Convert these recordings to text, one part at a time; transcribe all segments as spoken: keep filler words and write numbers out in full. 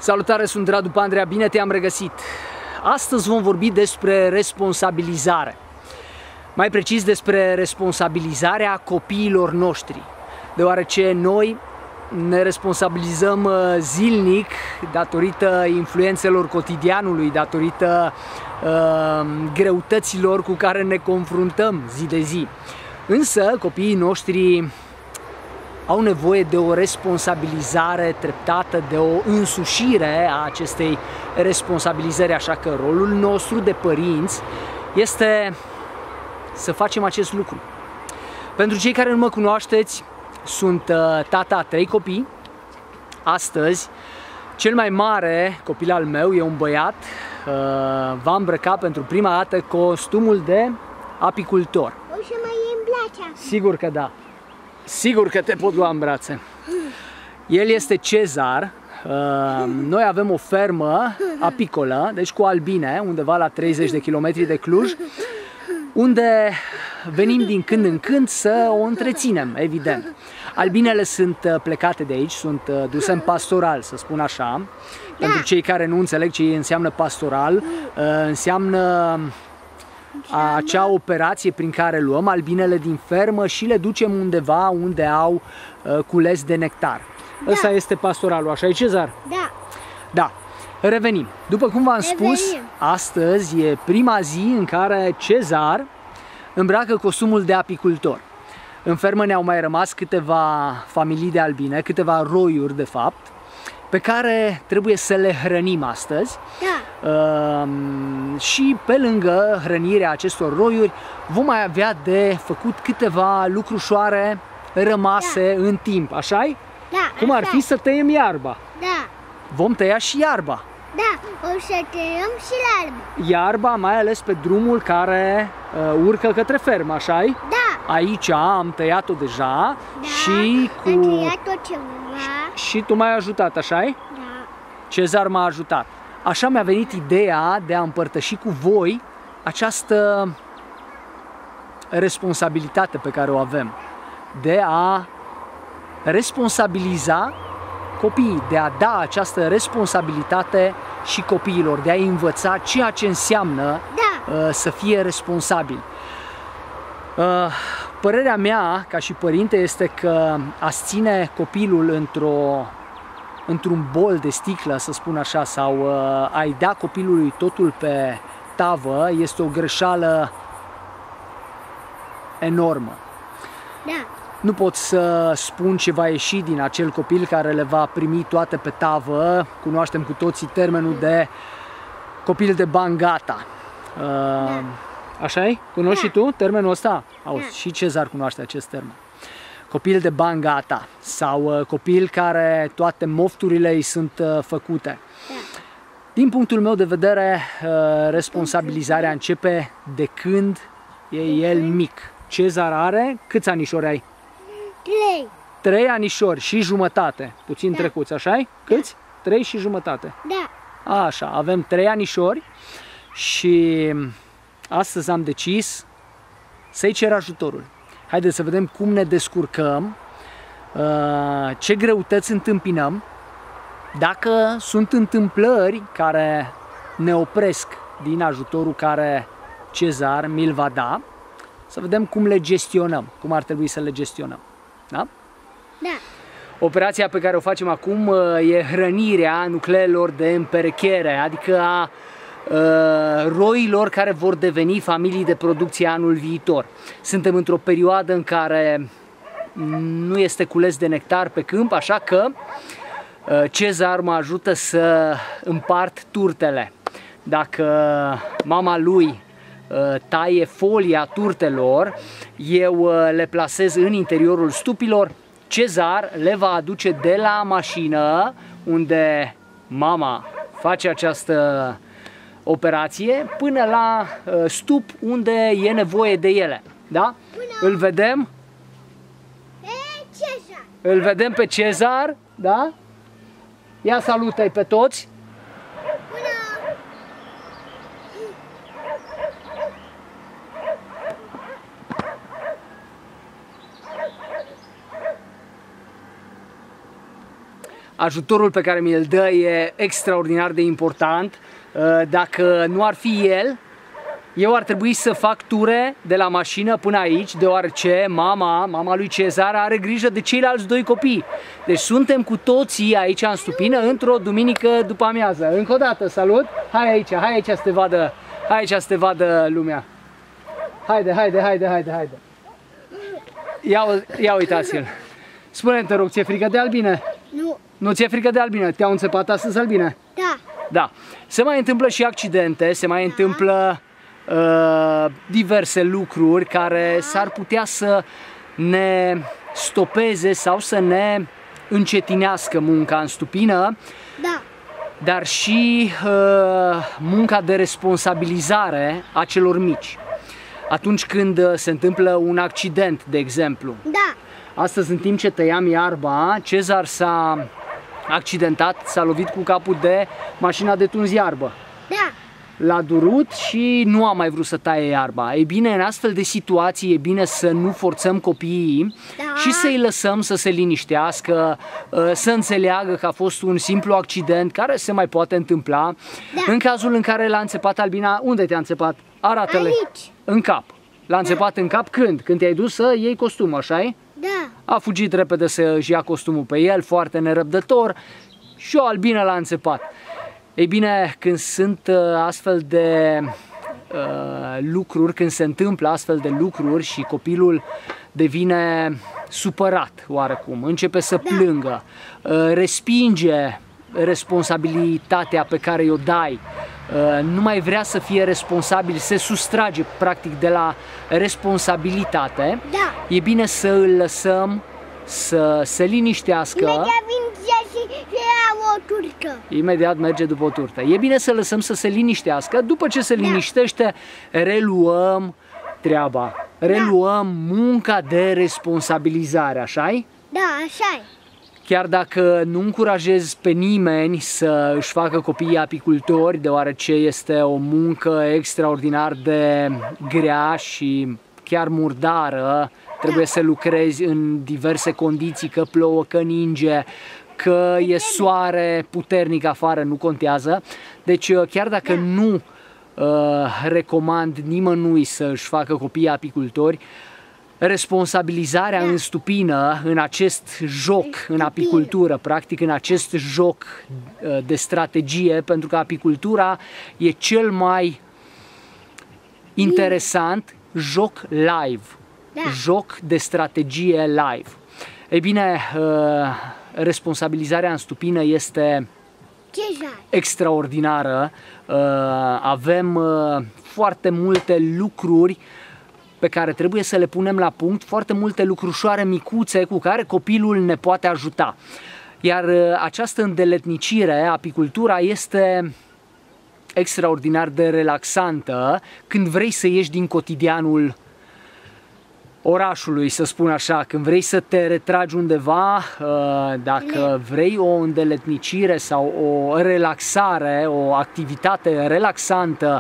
Salutare, sunt Radu Pandrea, bine te-am regăsit! Astăzi vom vorbi despre responsabilizare. Mai precis despre responsabilizarea copiilor noștri, deoarece noi ne responsabilizăm zilnic datorită influențelor cotidianului, datorită uh, greutăților cu care ne confruntăm zi de zi. Însă copiii noștri au nevoie de o responsabilizare treptată, de o însușire a acestei responsabilizări, așa că rolul nostru de părinți este să facem acest lucru. Pentru cei care nu mă cunoașteți, sunt tata a trei copii. Astăzi, cel mai mare copil al meu e un băiat, va îmbrăca pentru prima dată costumul de apicultor. O să mai îmi place. Sigur că da. Sigur că te pot lua în brațe. El este Cezar. Noi avem o fermă apicolă, deci cu albine, undeva la treizeci de kilometri de Cluj, unde venim din când în când să o întreținem, evident. Albinele sunt plecate de aici, sunt duse în pastoral, să spun așa. Pentru cei care nu înțeleg ce înseamnă pastoral, înseamnă acea operație prin care luăm albinele din fermă și le ducem undeva unde au uh, cules de nectar. Da. Ăsta este pastoralul, așa e, Cezar? Da. Da. Revenim. După cum v-am spus, astăzi e prima zi în care Cezar îmbracă costumul de apicultor. În fermă ne-au mai rămas câteva familii de albine, câteva roiuri de fapt, pe care trebuie să le hrănim astăzi. Da. Uh, și pe lângă hrănirea acestor roiuri vom mai avea de făcut câteva lucrușoare rămase da. în timp, așa-i? Da, Cum ar așa. fi să tăiem iarba. Da. Vom tăia și iarba. Da, o să tăiem și iarba. Iarba, mai ales pe drumul care uh, urcă către fermă, așa-i? Da. Aici am tăiat-o deja Da. și cu... Am tăiat-o ceva. Și tu m-ai ajutat, așa-i? Da. Cezar m-a ajutat. Așa mi-a venit ideea de a împărtăși cu voi această responsabilitate pe care o avem, de a responsabiliza copiii, de a da această responsabilitate și copiilor, de a învăța ceea ce înseamnă Da. uh, să fie responsabil. Uh, părerea mea, ca și părinte, este că a-ți ține copilul într-o într-un bol de sticlă, să spun așa, sau uh, a-i da copilului totul pe tavă, este o greșeală enormă. Da. Nu pot să spun ce va ieși din acel copil care le va primi toate pe tavă. Cunoaștem cu toții termenul de copil de bani gata. Uh, Da. Așa-i? Cunoști Da. și tu termenul ăsta? Auzi, Da. și Cezar cunoaște acest termen. Copil de bani gata sau uh, copil care toate mofturile îi sunt uh, făcute. Da. Din punctul meu de vedere, uh, responsabilizarea începe de când e el mic. Cezar are, câți anișori ai? Trei. Trei anișori și jumătate, puțin Da. trecuți, așa-i? Câți? Trei și jumătate. Da. Așa, avem trei anișori și astăzi am decis să-i cer ajutorul. Haideți să vedem cum ne descurcăm, ce greutăți întâmpinăm, dacă sunt întâmplări care ne opresc din ajutorul care Cezar mi-l va da, să vedem cum le gestionăm, cum ar trebui să le gestionăm. Da? Da. Operația pe care o facem acum e hrănirea nucleelor de împerechiere, adică a roilor care vor deveni familii de producție anul viitor. Suntem într-o perioadă în care nu este cules de nectar pe câmp, așa că Cezar mă ajută să împart turtele. Dacă mama lui taie folia turtelor, eu le plasez în interiorul stupilor. Cezar le va aduce de la mașină unde mama face această operație până la uh, stup unde e nevoie de ele. Da? Până... Îl vedem? E, Cezar. Îl vedem pe Cezar, da? Ia salută-i pe toți. Până... ajutorul pe care mi-l dă e extraordinar de important. Dacă nu ar fi el, eu ar trebui să fac ture de la mașină până aici, deoarece mama, mama lui Cezar are grijă de ceilalți doi copii. Deci suntem cu toții aici în Stupină într-o duminică după amiază. Încă o dată, salut! Hai aici, hai aici să te vadă, hai aici să te vadă lumea. Haide, haide, haide, haide, haide. Ia, ia uitați-l. Spune-mi, te rog, ți-e frică de albine? Nu. Nu ți-e frică de albine? Te-au înțepat astăzi albine? Da. Da. Se mai întâmplă și accidente, se mai da. întâmplă uh, diverse lucruri care da. s-ar putea să ne stopeze sau să ne încetinească munca în Stupină, Da. dar și uh, munca de responsabilizare a celor mici. Atunci când se întâmplă un accident, de exemplu. Da. Astăzi, în timp ce tăiam iarba, Cezar s-a accidentat, s-a lovit cu capul de mașina de tuns iarbă. Da. L-a durut și nu a mai vrut să taie iarba. Ei bine, în astfel de situații e bine să nu forțăm copiii Da. și să-i lăsăm să se liniștească, să înțeleagă că a fost un simplu accident care se mai poate întâmpla. Da. În cazul în care l-a înțepat albina, unde te-a înțepat? Arată-le. Aici. În cap. L-a înțepat în cap când? Când te-ai dus să iei costumul, așa-i? Da. A fugit repede să-și ia costumul pe el, foarte nerăbdător, și o albină l-a înțepat. Ei bine, când sunt uh, astfel de uh, lucruri, când se întâmplă astfel de lucruri și copilul devine supărat oarecum, începe să Da. plângă, uh, respinge responsabilitatea pe care i-o dai, uh, nu mai vrea să fie responsabil, se sustrage practic de la responsabilitate, Da. e bine să îl lăsăm să se liniștească. Imediat vin și și ia o turcă. Imediat merge după o turtă. E bine să lăsăm să se liniștească. După ce se liniștește, reluăm treaba. Reluăm munca de responsabilizare, așa-i? Da, așa-i. Chiar dacă nu încurajez pe nimeni să își facă copiii apicultori, deoarece este o muncă extraordinar de grea și chiar murdară, trebuie Da. să lucrezi în diverse condiții, că plouă, că ninge, că e soare puternic afară, nu contează. Deci chiar dacă Da. nu uh, recomand nimănui să își facă copiii apicultori, responsabilizarea Da. în Stupină, în acest joc, în apicultură, practic în acest joc uh, de strategie, pentru că apicultura e cel mai interesant joc live, Da. joc de strategie live. Ei bine, uh, responsabilizarea în Stupină este Cezar. extraordinară. Uh, avem uh, foarte multe lucruri pe care trebuie să le punem la punct, foarte multe lucrușoare micuțe cu care copilul ne poate ajuta. Iar uh, această îndeletnicire, apicultura, este extraordinar de relaxantă când vrei să ieși din cotidianul orașului, să spun așa, când vrei să te retragi undeva, dacă vrei o îndeletnicire sau o relaxare, o activitate relaxantă,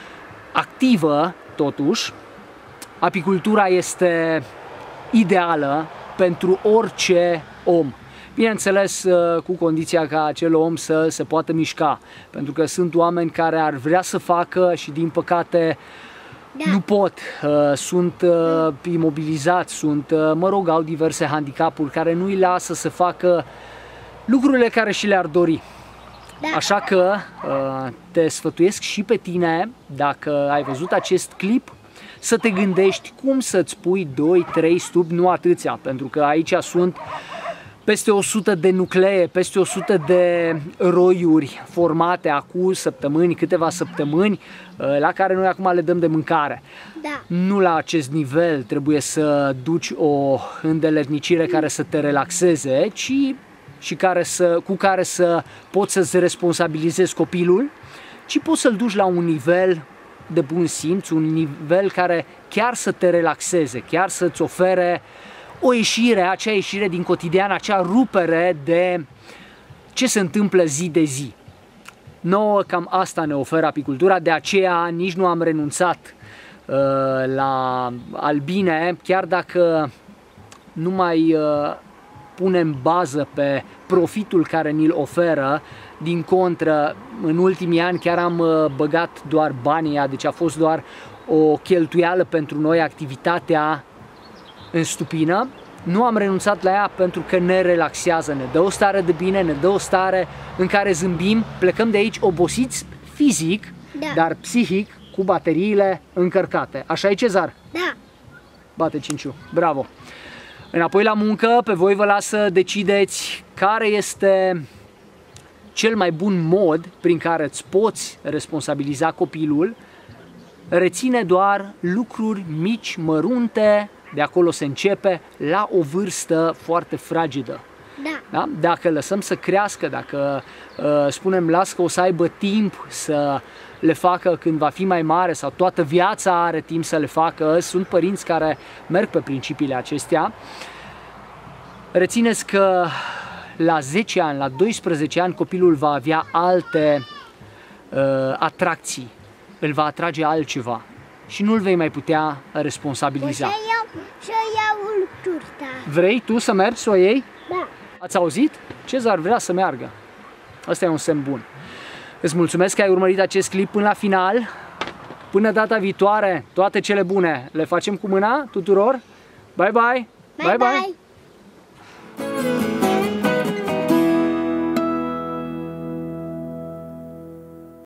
activă totuși, apicultura este ideală pentru orice om. Bineînțeles, cu condiția ca acel om să se poată mișca, pentru că sunt oameni care ar vrea să facă și din păcate Da. nu pot, sunt imobilizați, sunt, mă rog, au diverse handicapuri care nu îi lasă să facă lucrurile care și le-ar dori. Da. Așa că te sfătuiesc și pe tine, dacă ai văzut acest clip, să te gândești cum să-ți pui doi trei stupi, nu atâția, pentru că aici sunt peste o sută de nuclee, peste o sută de roiuri formate acum săptămâni, câteva săptămâni, la care noi acum le dăm de mâncare. Da. Nu la acest nivel trebuie să duci o îndeletnicire care să te relaxeze, ci și care să, cu care să poți să-ți responsabilizezi copilul, ci poți să-l duci la un nivel de bun simț, un nivel care chiar să te relaxeze, chiar să-ți ofere o ieșire, acea ieșire din cotidian, acea rupere de ce se întâmplă zi de zi. Nouă cam asta ne oferă apicultura, de aceea nici nu am renunțat uh, la albine, chiar dacă nu mai uh, punem bază pe profitul care ni-l oferă. Din contră, în ultimii ani chiar am băgat doar banii ăia, deci a fost doar o cheltuială pentru noi activitatea în stupină. Nu am renunțat la ea pentru că ne relaxează, ne dă o stare de bine, ne dă o stare în care zâmbim, plecăm de aici obosiți fizic, Da. dar psihic, cu bateriile încărcate. Așa e, Cezar? Da. Bate Cinciu, bravo! Înapoi la muncă, pe voi vă las să decideți care este cel mai bun mod prin care îți poți responsabiliza copilul. Reține doar lucruri mici, mărunte, de acolo se începe, la o vârstă foarte fragedă. Da. Da? Dacă lăsăm să crească, dacă uh, spunem las că o să aibă timp să le facă când va fi mai mare sau toată viața are timp să le facă, sunt părinți care merg pe principiile acestea. Rețineți că la zece ani, la doisprezece ani copilul va avea alte uh, atracții, îl va atrage altceva și nu îl vei mai putea responsabiliza. O să iau, să iau turta. Vrei tu să mergi să o iei? Da. Ați auzit? Cezar vrea să meargă. Asta e un semn bun. Îți mulțumesc că ai urmărit acest clip până la final. Până data viitoare, toate cele bune le facem cu mâna tuturor. Bye bye! Bye, bye. bye.